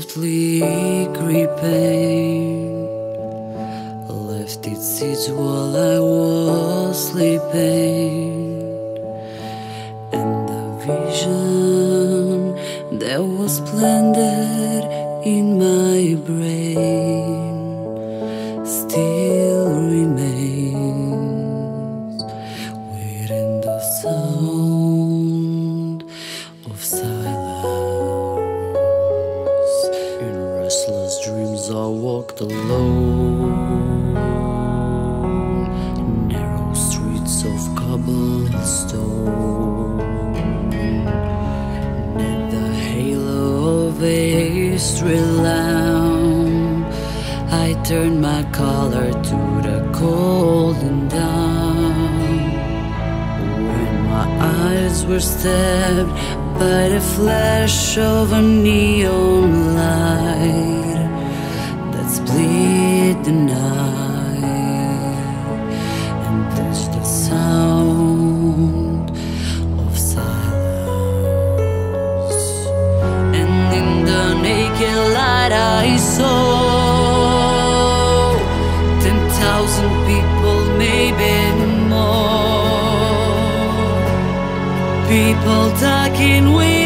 softly creeping, left its seeds while I was sleeping, and the vision that was planted in my brain still remains within the sound of silence. In restless dreams I walked alone, narrow streets of cobblestone, neath the halo of a street lamp. I turned my collar to the cold and dawn, when my eyes were stabbed by the flash of a neon light that split the night and touched the sound of silence. And in the naked light I saw 10,000 people, maybe more, people talking with